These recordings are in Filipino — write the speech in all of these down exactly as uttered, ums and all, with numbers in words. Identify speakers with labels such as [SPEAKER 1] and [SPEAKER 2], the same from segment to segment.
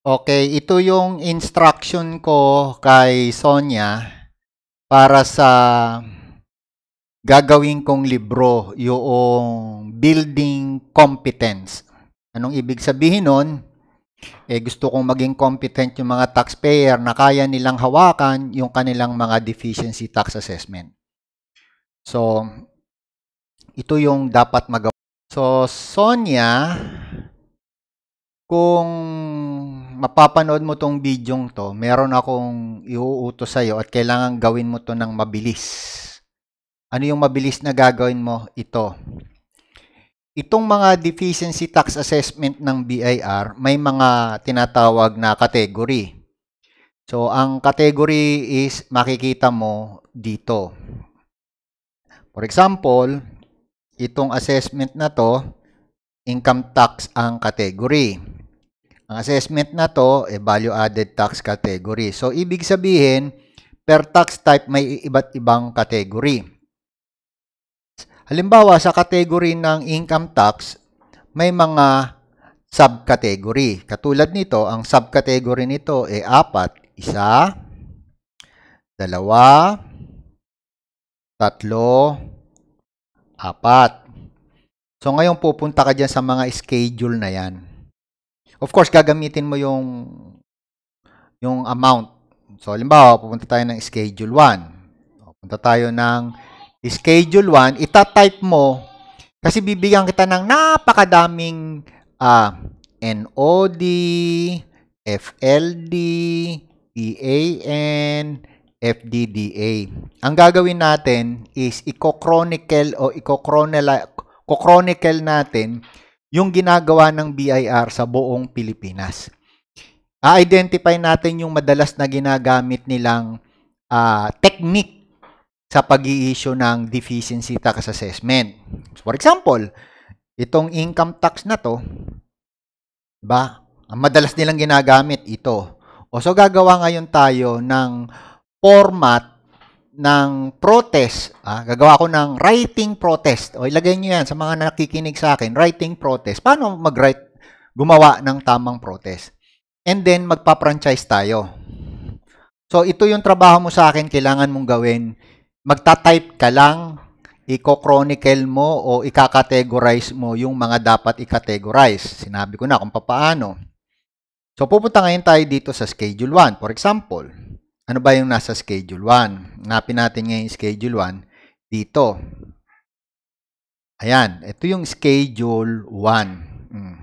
[SPEAKER 1] Okay, ito yung instruction ko kay Sonia para sa gagawin kong libro, yung Building Competence. Anong ibig sabihin nun? Eh, gusto kong maging competent yung mga taxpayer na kaya nilang hawakan yung kanilang mga deficiency tax assessment. So, ito yung dapat magawa. So, Sonia, kung mapapanood mo tong bidyong to, meron akong iuutos sa'yo at kailangan gawin mo to ng mabilis. Ano yung mabilis na gagawin mo? Ito. Itong mga deficiency tax assessment ng B I R, may mga tinatawag na category. So, ang category is makikita mo dito. For example, itong assessment na to, income tax ang category. Ang assessment na to, eh, value-added tax category. So, ibig sabihin, per tax type may iba't ibang category. Halimbawa, sa category ng income tax, may mga subcategory. Katulad nito, ang subcategory nito ay apat. Isa, dalawa, tatlo, apat. So, ngayon pupunta ka dyan sa mga schedule na yan. Of course, gagamitin mo yung, yung amount. So, halimbawa, pupunta tayo ng Schedule one. Pupunta tayo ng Schedule one. Ita-type mo, kasi bibigyan kita ng napakadaming uh, N O D, F L D, E A N, F D D A. Ang gagawin natin is i-chronicle o i-chronicle natin yung ginagawa ng B I R sa buong Pilipinas. A-identify natin yung madalas na ginagamit nilang uh, technique sa pag-i-issue ng deficiency tax assessment. For example, itong income tax na to, diba? Ang madalas nilang ginagamit ito. O so gagawa ngayon tayo ng format ng protest. Ah, gagawa ko ng writing protest. O ilagay nyo yan sa mga nakikinig sa akin, writing protest. Paano mag-write, gumawa ng tamang protest? And then, magpa-franchise tayo. So, ito yung trabaho mo sa akin, kailangan mong gawin. Magta-type ka lang, i-chronicle mo o i-categorize mo yung mga dapat i-categorize. Sinabi ko na kung paano. So, pupunta ngayon tayo dito sa Schedule one. For example, ano ba yung nasa Schedule one? Hanapin natin ngayon yung Schedule one. Dito. Ayan. Ito yung Schedule one. Hmm.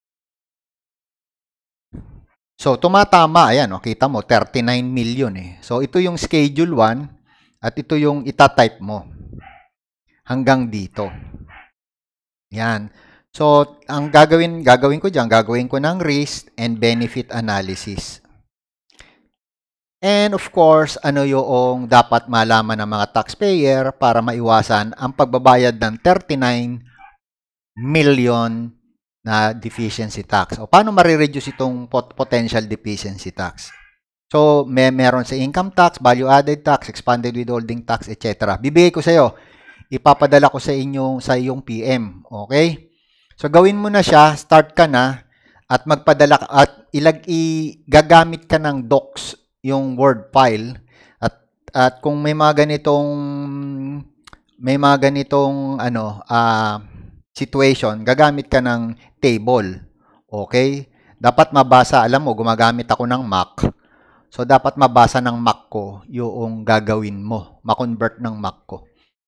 [SPEAKER 1] So, tumatama. Ayan. O, kita mo, thirty-nine million eh. So, ito yung Schedule one at ito yung itatype mo. Hanggang dito. Ayan. So, ang gagawin, gagawin ko dyan, gagawin ko ng risk and benefit analysis. And of course, ano yung dapat malaman ng mga taxpayer para maiwasan ang pagbabayad ng thirty-nine million na deficiency tax. O paano marireduce itong pot potential deficiency tax? So, may meron sa income tax, value-added tax, expanded withholding tax, et cetera. Bibigay ko sa iyo. Ipapadala ko sa inyong sa iyong P M. Okay? So, gawin mo na siya, start ka na, at magpadala at ilag igagamit ka ng docs yung Word file at at kung may mga ganitong may mga ganitong ano uh, situation, gagamit ka ng table. Okay? Dapat mabasa, alam mo, gumagamit ako ng Mac. So dapat mabasa ng Mac ko yung gagawin mo, ma-convert ng Mac ko.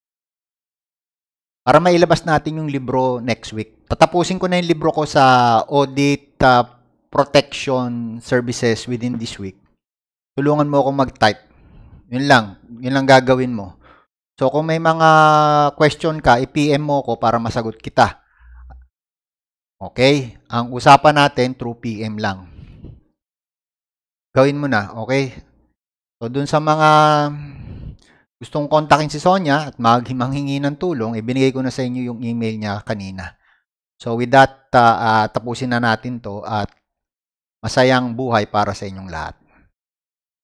[SPEAKER 1] Para mailabas natin yung libro next week. Tatapusin ko na yung libro ko sa Audit uh, Protection Services within this week. Tulungan mo akong mag-type. Yun lang. Yun lang gagawin mo. So, kung may mga question ka, i-P M mo ko para masagot kita. Okay? Ang usapan natin, through P M lang. Gawin mo na. Okay? So, dun sa mga gustong kontakin si Sonia at manghingi ng tulong, ibinigay ko na sa inyo yung email niya kanina. So, with that, uh, uh, tapusin na natin to at masayang buhay para sa inyong lahat.